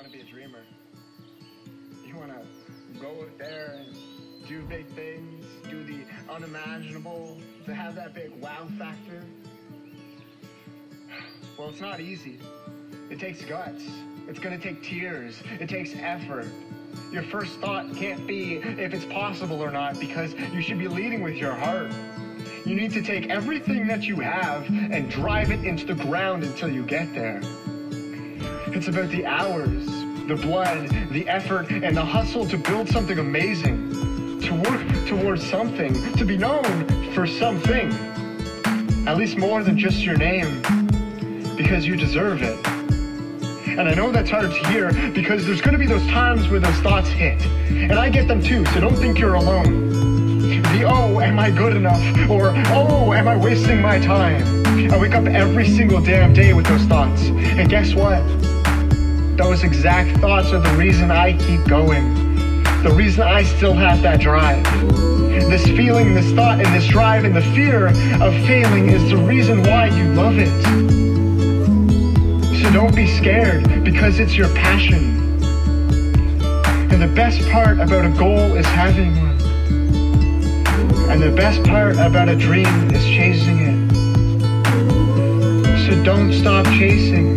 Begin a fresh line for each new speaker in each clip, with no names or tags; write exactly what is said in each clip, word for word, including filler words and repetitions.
want to be a dreamer. You want to go out there and do big things, do the unimaginable, to have that big wow factor. Well, it's not easy. It takes guts. It's gonna take tears. It takes effort. Your first thought can't be if it's possible or not, because you should be leading with your heart. You need to take everything that you have and drive it into the ground until you get there. It's about the hours, the blood, the effort, and the hustle to build something amazing, to work towards something, to be known for something, at least more than just your name, because you deserve it. And I know that's hard to hear, because there's going to be those times where those thoughts hit, and I get them too, so don't think you're alone. The oh, am I good enough? Or oh, am I wasting my time? I wake up every single damn day with those thoughts, and guess what? Those exact thoughts are the reason I keep going. The reason I still have that drive. This feeling, this thought, and this drive, and the fear of failing is the reason why you love it. So don't be scared, because it's your passion. And the best part about a goal is having one. And the best part about a dream is chasing it. So don't stop chasing.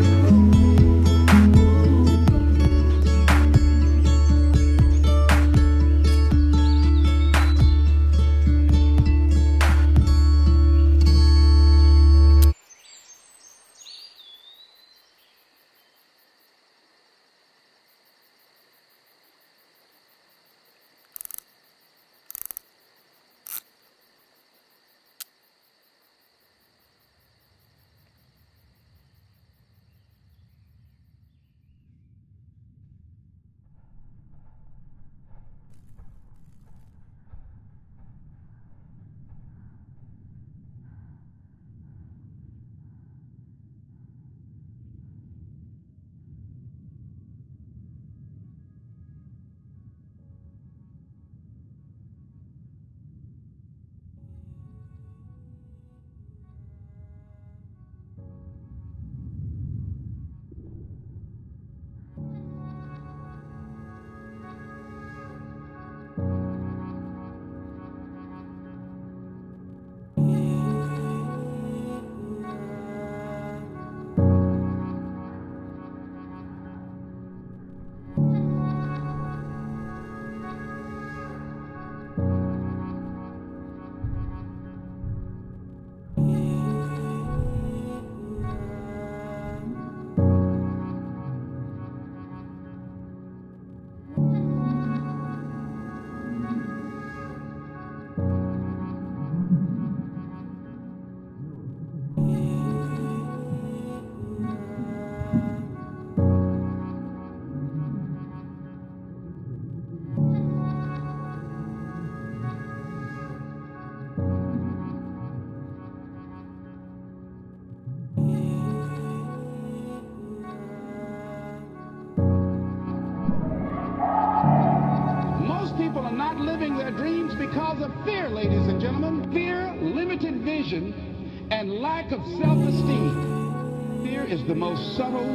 And lack of self-esteem. Fear is the most subtle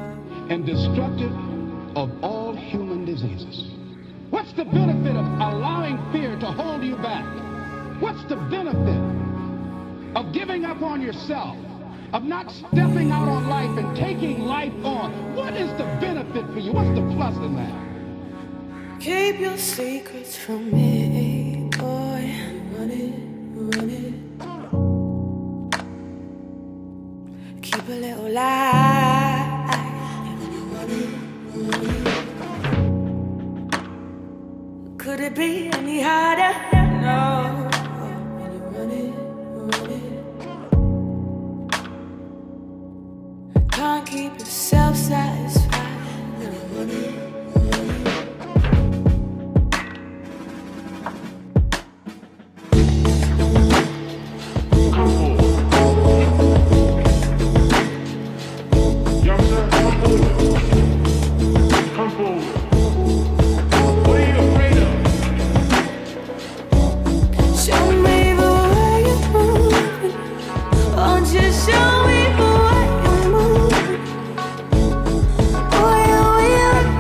and destructive of all human diseases. What's the benefit of allowing fear to hold you back? What's the benefit of giving up on yourself, of not stepping out on life and taking life on? What is the benefit for you? What's the plus in that?
Keep your secrets from me, boy. Run it, run it. Keep a little lie. Could it be any harder? No. Can't keep yourself satisfied.
Show me the way you move. Boy, oh, yeah.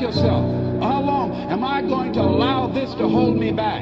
yourself, how long am I going to allow this to hold me back?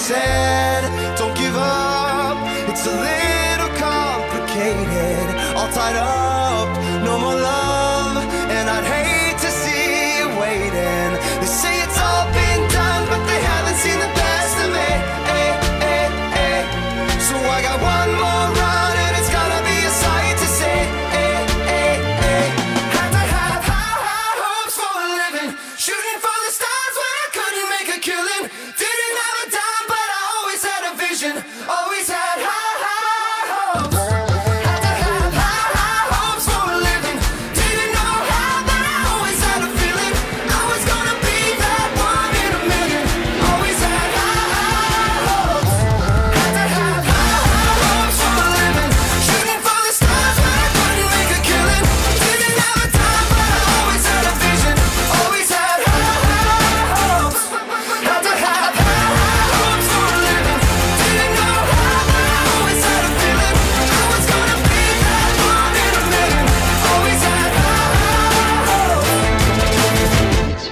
said, don't give up, it's a little complicated. All tied up, no more love, and I'd hate to see you waiting. They say it's all been done, but they haven't seen the best of me. Ay, ay, ay. So I got one more run, and it's gonna be a sight to see. Ay, ay, ay. Had to have high, high hopes for a living, shooting for the stars when I couldn't make a killing. Didn't have a dime, but I always had a vision, always had high, high hopes. Had to have high, high hopes for a living. Didn't know how, but I always had a feeling I was gonna be that one in a million. Always had high, high hopes. Had to have high, high hopes for a living, shooting for the stars when I couldn't make a killing. Didn't have a dime, but I always had a vision, always had high, high hopes. Had to have high, high hopes for a living. Didn't know how, but I always had a feeling I was gonna be that one in a million. Always had high, high hopes.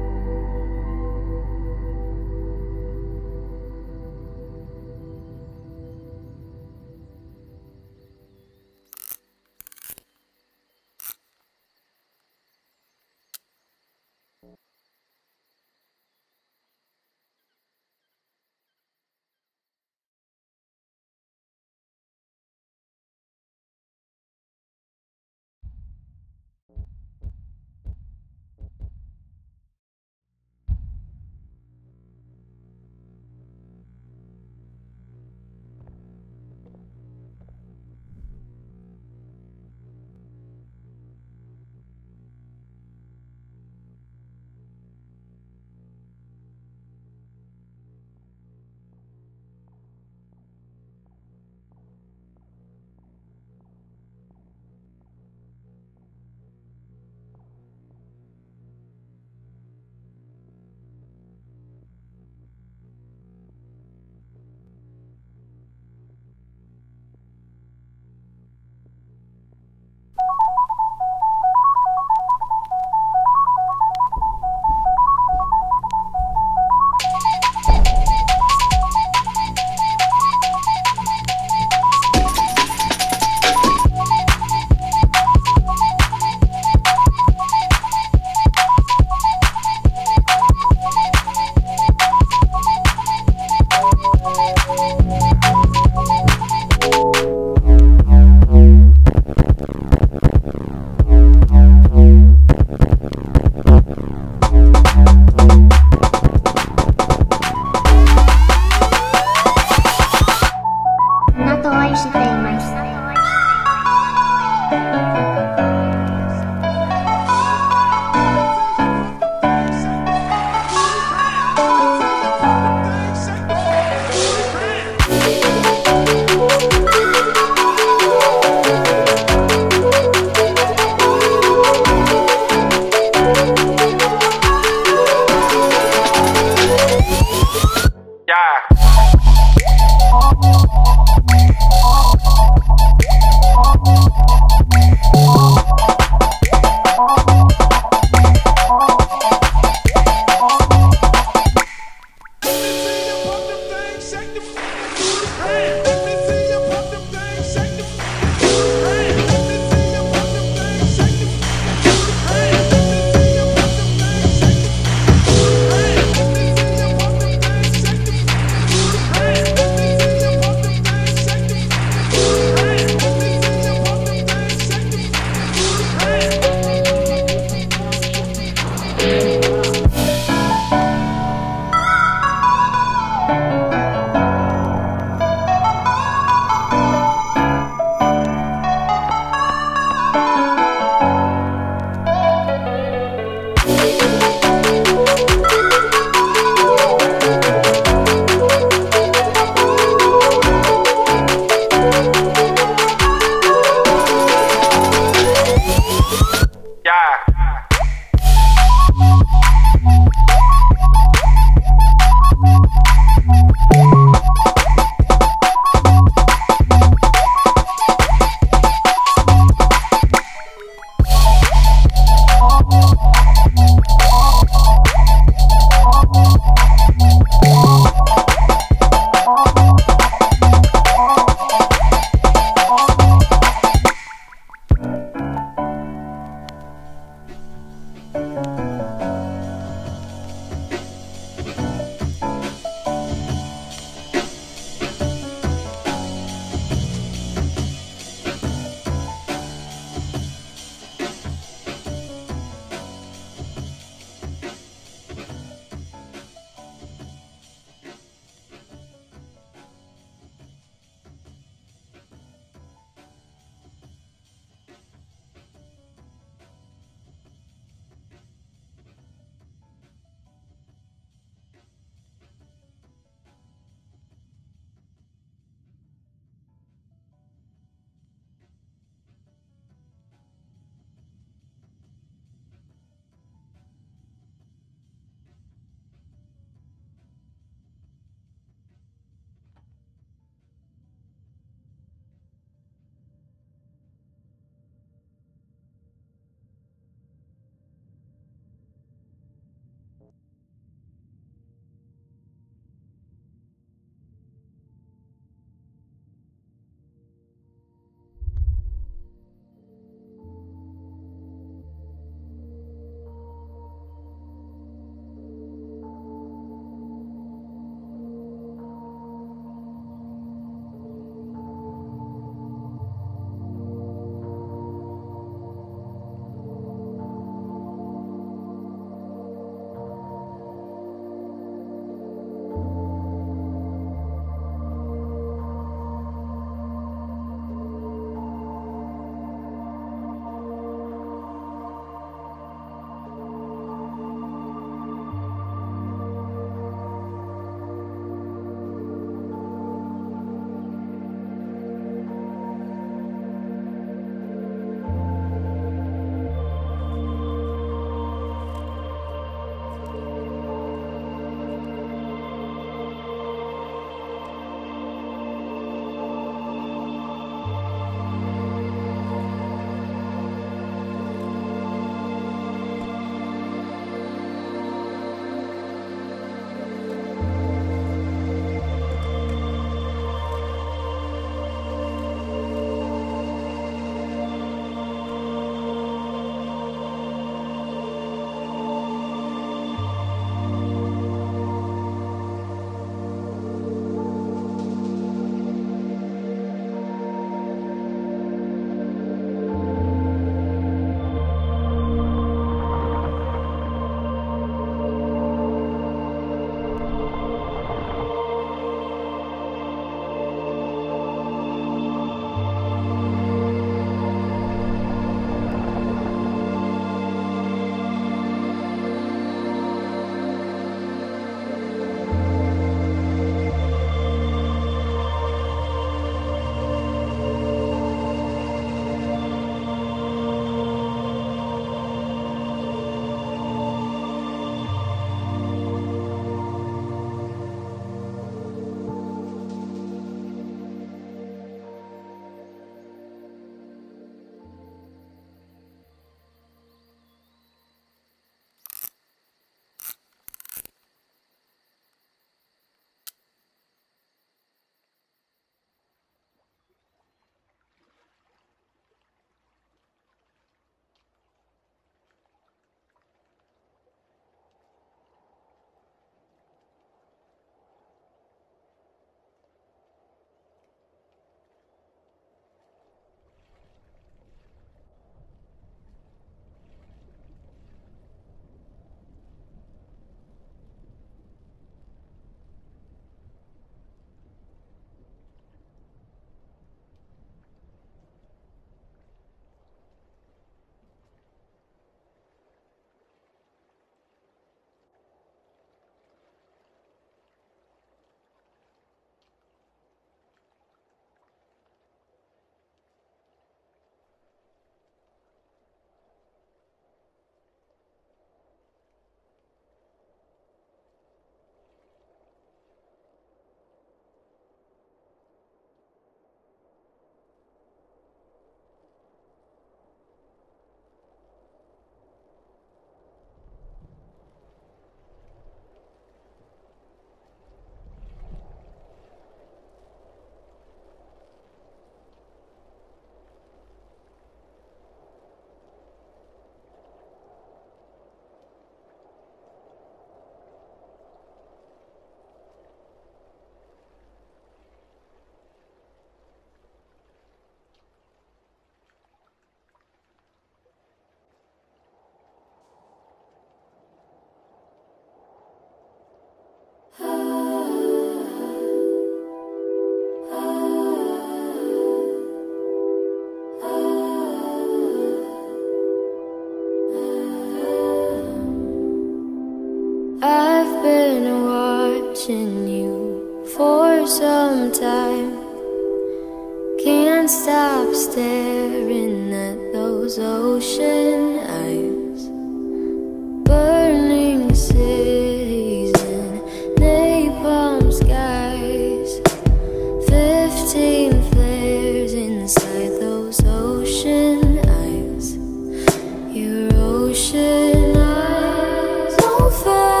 I've been watching you for some time. Can't stop staring at those ocean eyes. Burning cities and napalm skies. Fifteen flares inside those ocean eyes. Your ocean eyes don't fail.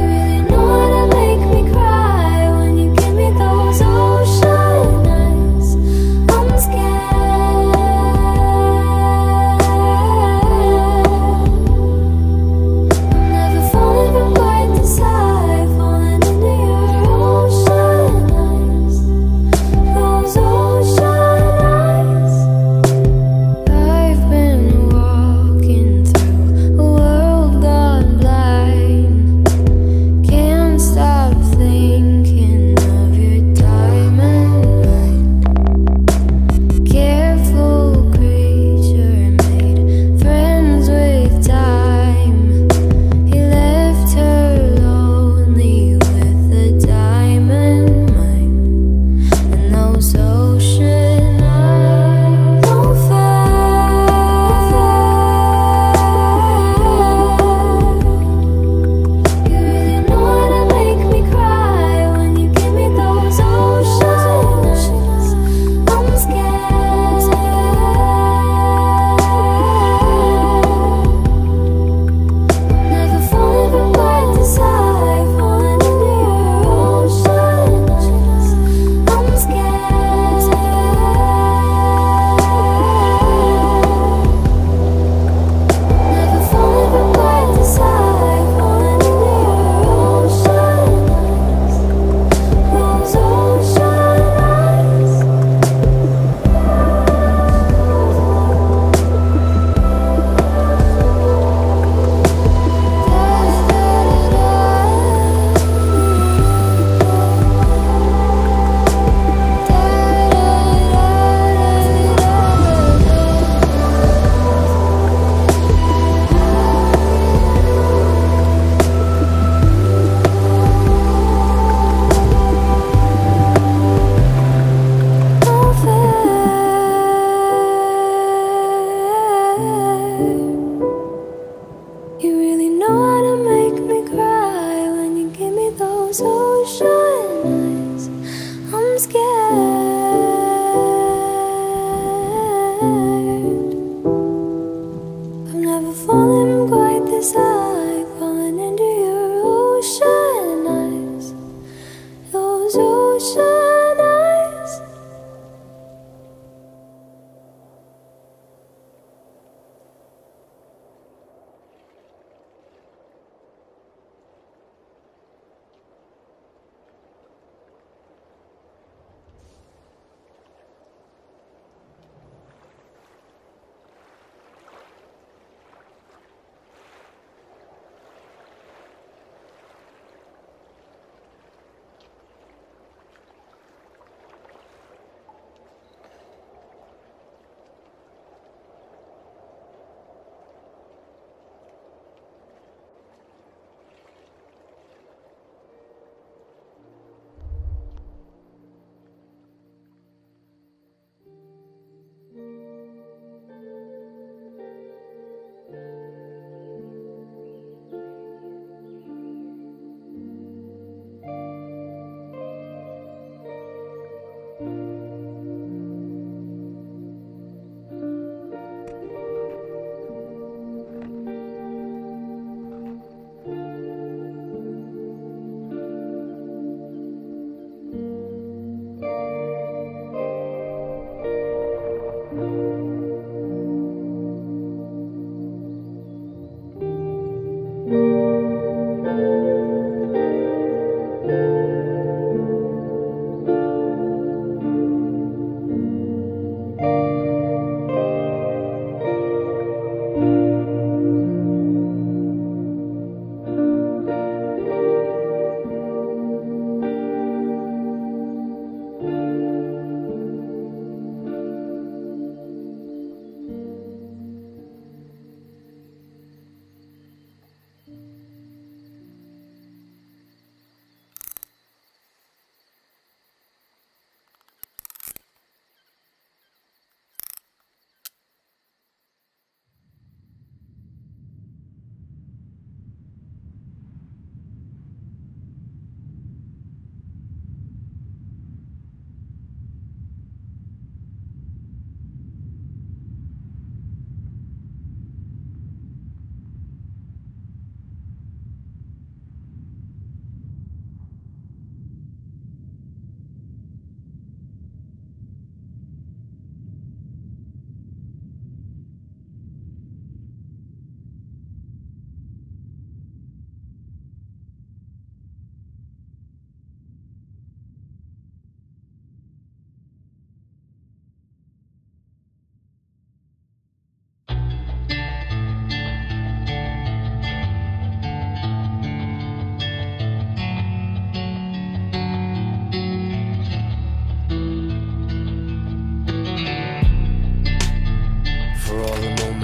You really know how to make me cry when you give me those ocean eyes.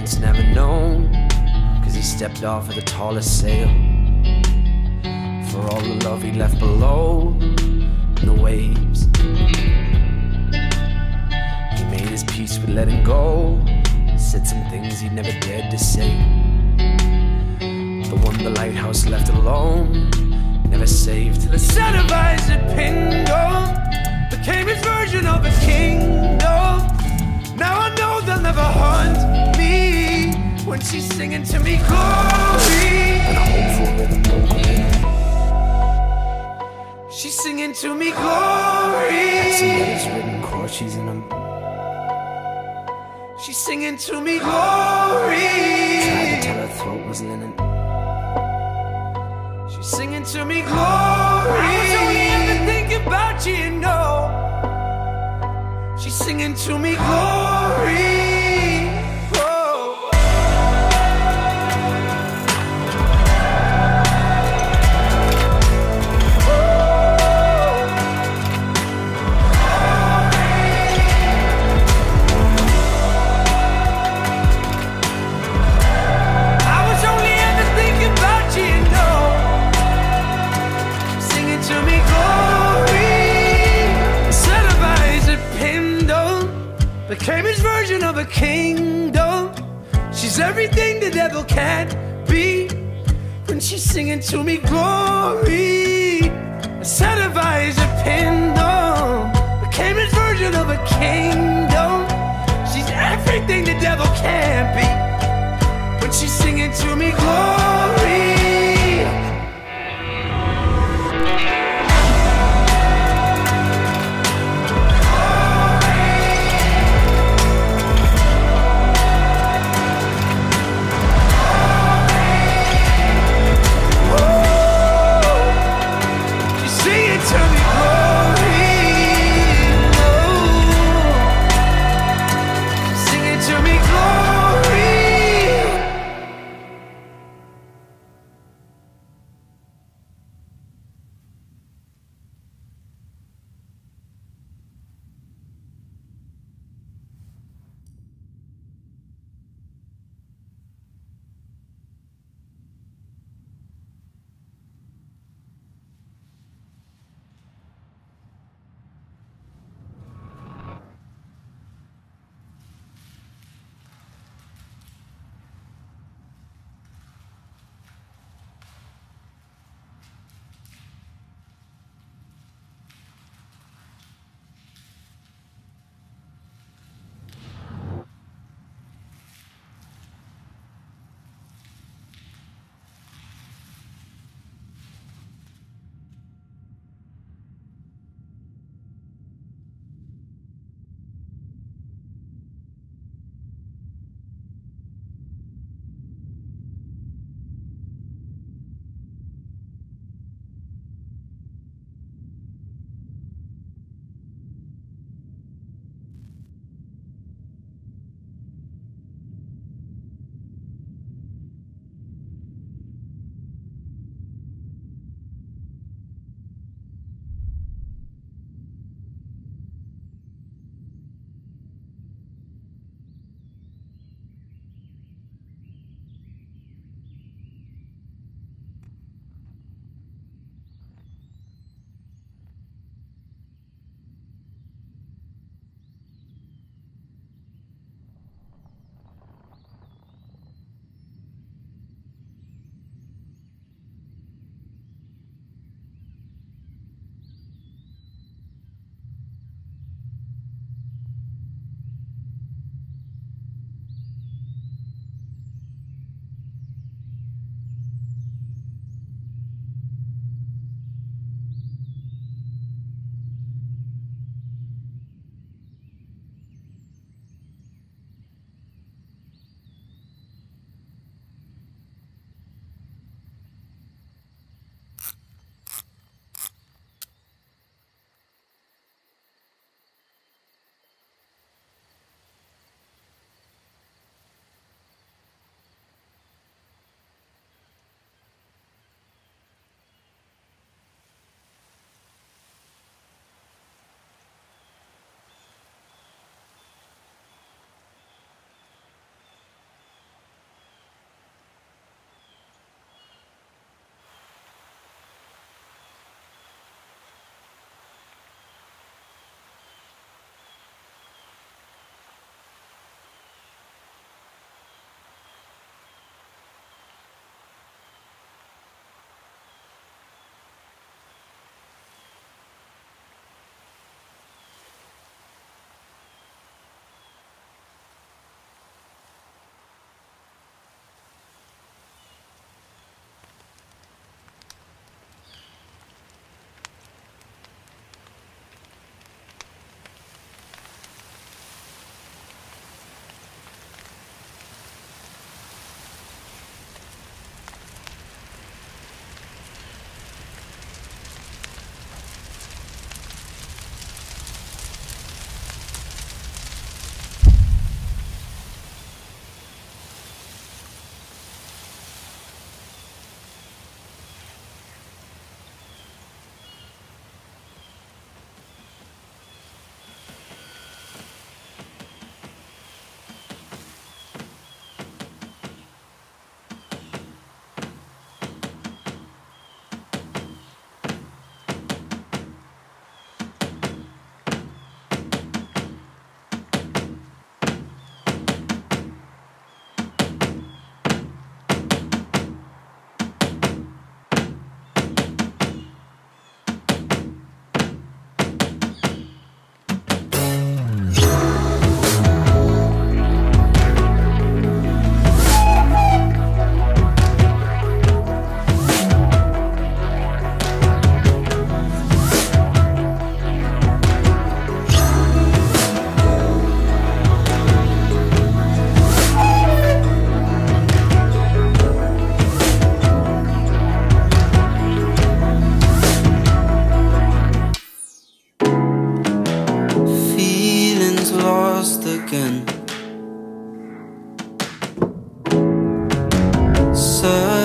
it's never known, cause he stepped off of the tallest sail. For all the love he left below in the waves. He made his peace with letting go, said some things he never dared to say. The one the lighthouse left alone, never saved. The set of eyes that Pingo became his version of a kingdom. Now I know they'll never hunt me when she's singing to me glory. And I hope for rhythm over. She's singing to me glory. That's some letters written chords, she's in them. She's singing to me glory. Tried to tell her throat was linen. She's singing to me glory. I was only ever thinking about you, you know. She's singing to me glory. Became his version of a kingdom. She's everything the devil can't be when she's singing to me glory. A set of eyes, a kingdom. Became his version of a kingdom. She's everything the devil can't be when she's singing to me glory.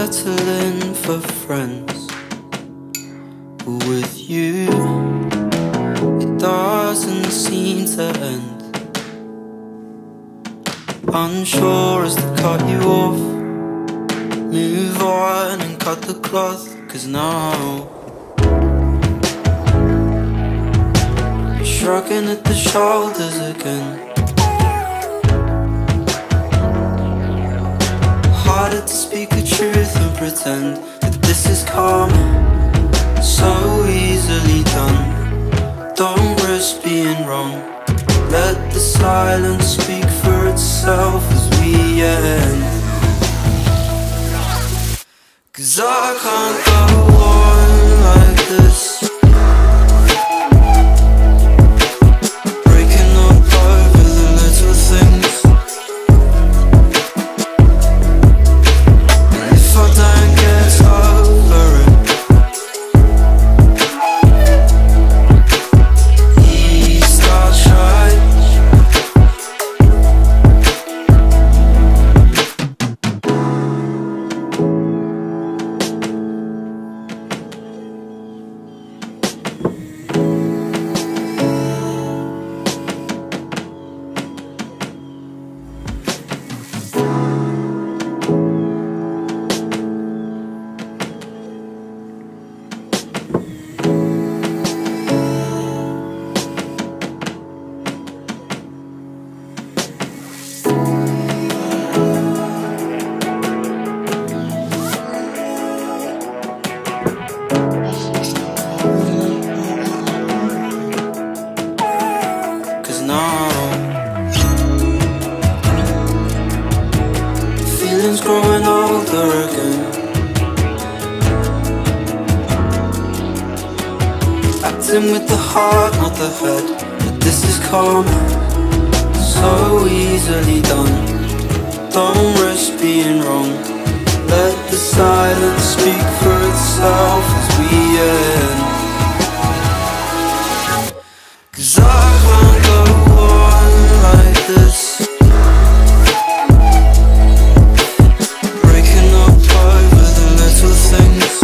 settling for friends. With you, it doesn't seem to end. Unsure as to cut you off, move on and cut the cloth. Cause now you're shrugging at the shoulders again. Harder to speak the truth and pretend that this is calm. So easily done. Don't risk being wrong. Let the silence speak for itself as we end. Cause I can't go on like this, breaking up over the little things. And if I don't get over it, he starts trying. With the heart, not the head, but this is calm. So easily done. Don't risk being wrong. Let the silence speak for itself as we end. Cause I can't go on like this, breaking up over the little things.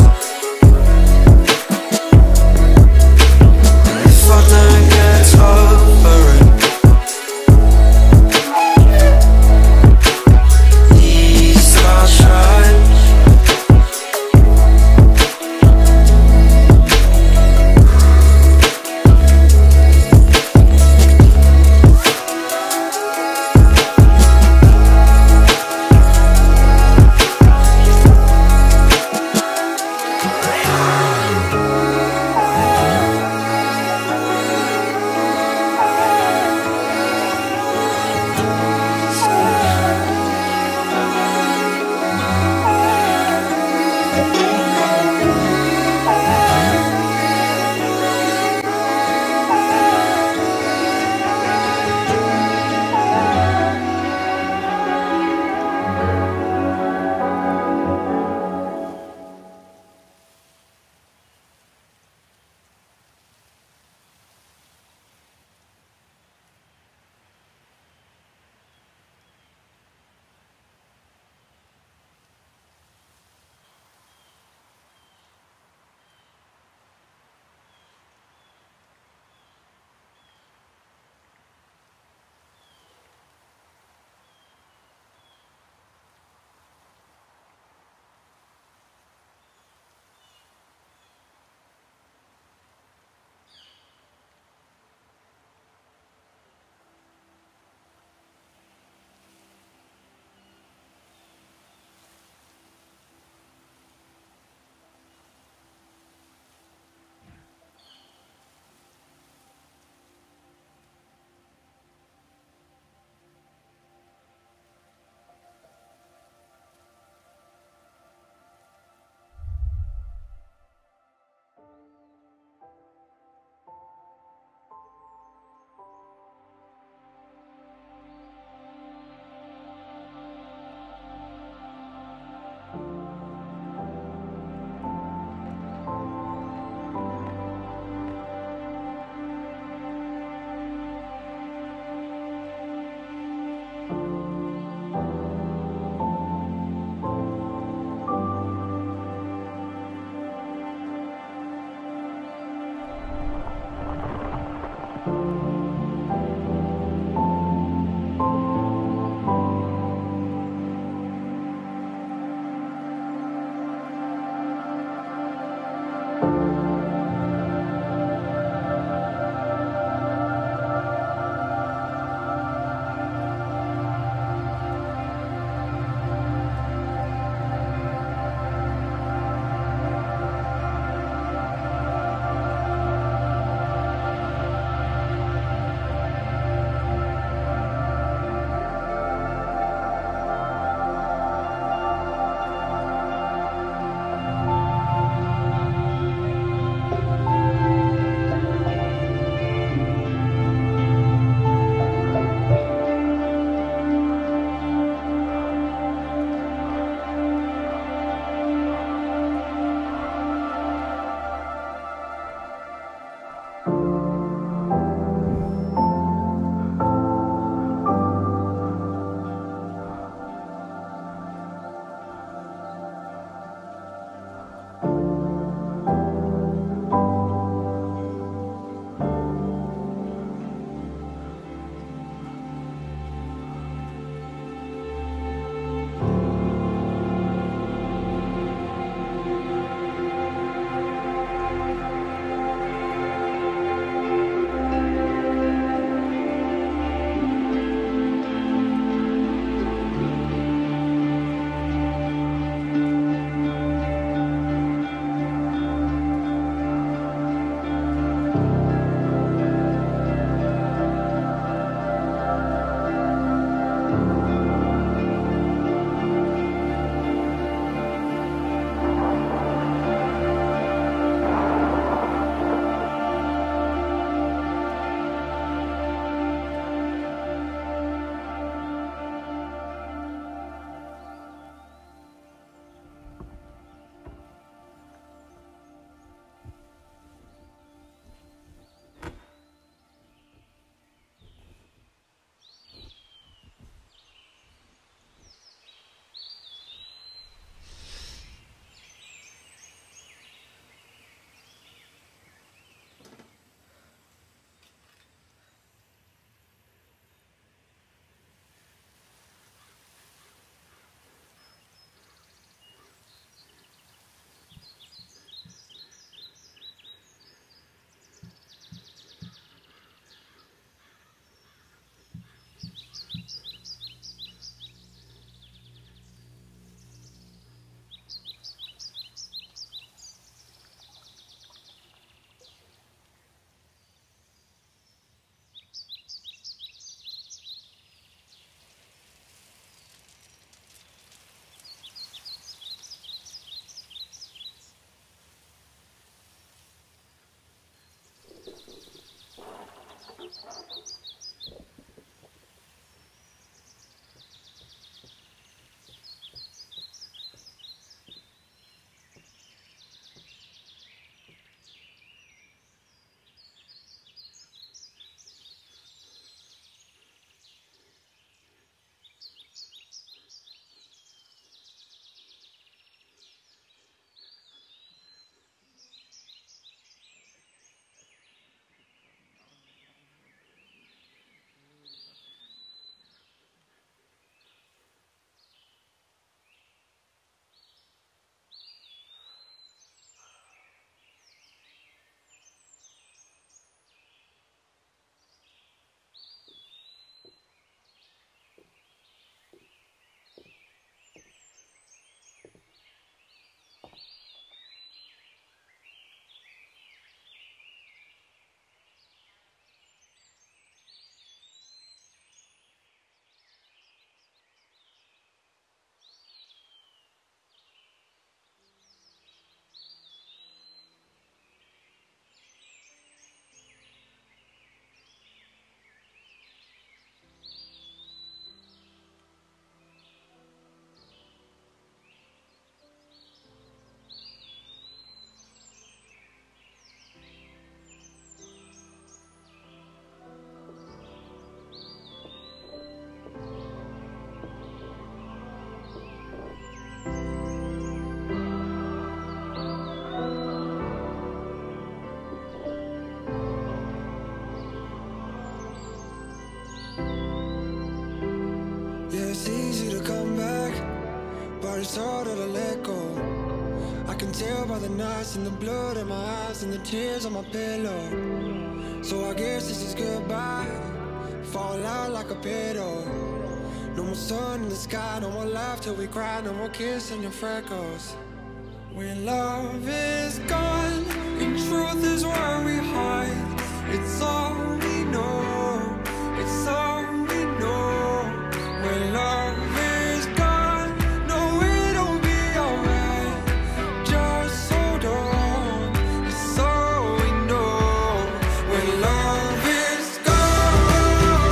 it's harder to let go. I can tell by the nights and the blood in my eyes and the tears on my pillow. So I guess this is goodbye. Fall out like a pedo. No more sun in the sky, no more laugh till we cry, no more kissing your freckles. When love is gone and truth is where we hide, it's all we know, it's all we know. When love is gone, no, it'll be alright. Just hold on, it's all we know. When love is gone,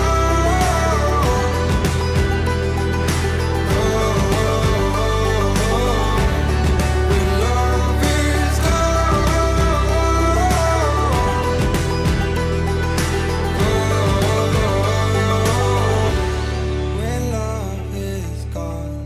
oh, oh, oh, oh. When love is gone,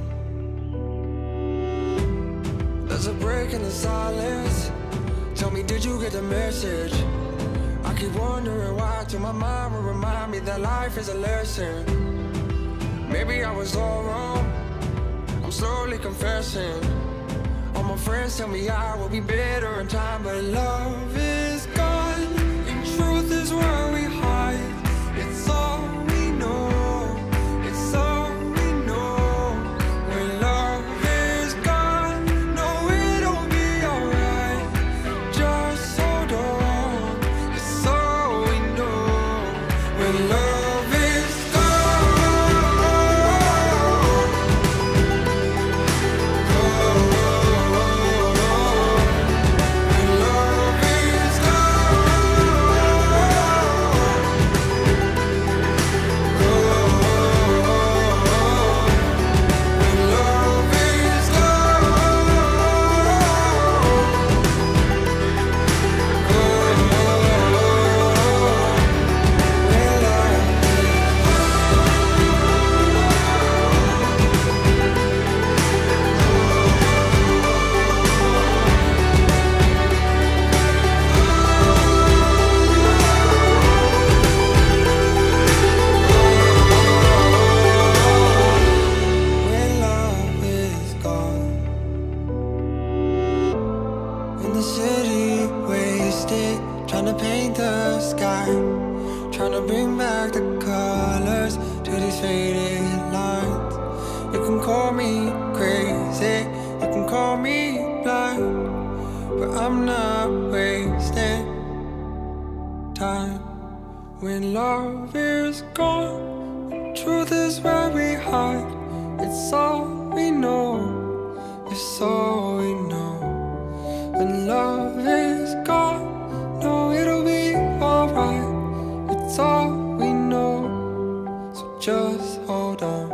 there's a break in the silence. Tell me, did you get the message? I keep wondering why, till my mind will remind me that life is a lesson. Maybe I was all wrong, I'm slowly confessing. All my friends tell me I will be better in time, but love is gone, and truth is where we hide. It's all we know, it's all we know. When love is gone, no, it'll be alright. Just hold on, it's all we know. When love is gone, oh, oh, oh, oh. When love is gone. In the city, wasted, trying to paint the sky, trying to bring back the colors to these faded lines. You can call me crazy, you can call me blind, but I'm not wasting time. When love is gone, truth is where we hide. It's all we know, it's all we know. When love is gone, no, it'll be alright. It's all we know, so just hold on.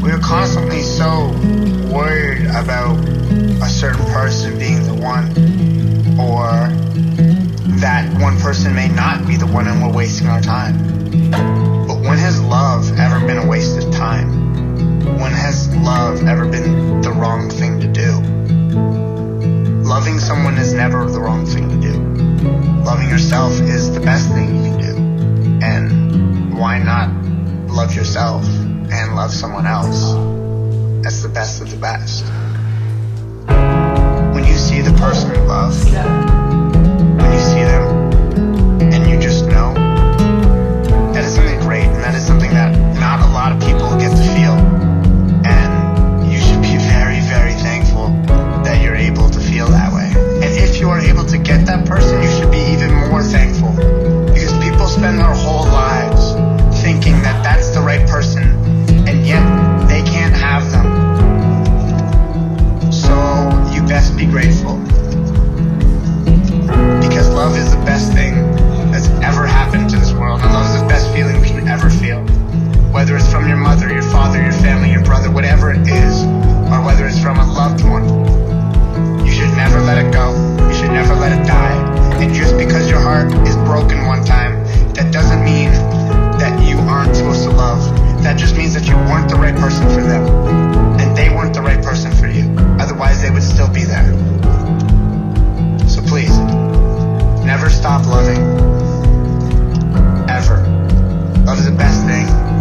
we're constantly so worried about a certain person being the one, or that one person may not be the one and we're wasting our time. But when has love ever been a waste of time? When has love ever been the wrong thing to do? Loving someone is never the wrong thing to do. Loving yourself is the best thing you can do. And why not love yourself and love someone else? That's the best of the best. When you see the person you love, when you see them and you just know, that is something great, and that is something that not a lot of people get to feel. And you should be very, very thankful that you're able to feel that way. And if you are able to get that person, you should be even more thankful. Because people spend their whole lives thinking that that's the right person, and yet they can't have them. So you best be grateful. Because love is the best thing that's ever happened to this world, and love is the best feeling we can ever feel. Whether it's from your mother, your father, your family, your brother, whatever it is, or whether it's from a loved one, you should never let it go. You should never let it die. And just because your heart is broken one time, that doesn't mean that you aren't supposed to love. That just means that you weren't the right person for them, and they weren't the right person for you. Otherwise, they would still be there. So please, never stop loving. Ever. Love is the best thing.